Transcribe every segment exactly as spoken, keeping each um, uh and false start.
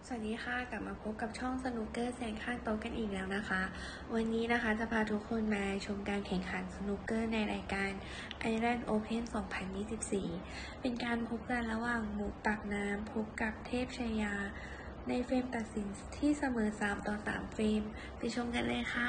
สวัสดีค่ะกลับมาพบกับช่องสนุกเกอร์แสงข้างโต๊ะกันอีกแล้วนะคะวันนี้นะคะจะพาทุกคนมาชมการแข่งขันสนุกเกอร์ในรายการ Ireland Open สองพันยี่สิบสี่ เป็นการพบกันระหว่างหมูปากน้ำพบกับเทพชยาในเฟรมตัดสินที่เสมอสามต่อสามเฟรมไปชมกันเลยค่ะ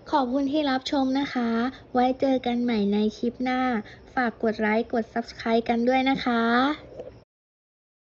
ขอบคุณที่รับชมนะคะ ไว้เจอกันใหม่ในคลิปหน้า ฝากกดไลค์ กด ซับสไครบ์ กันด้วยนะคะ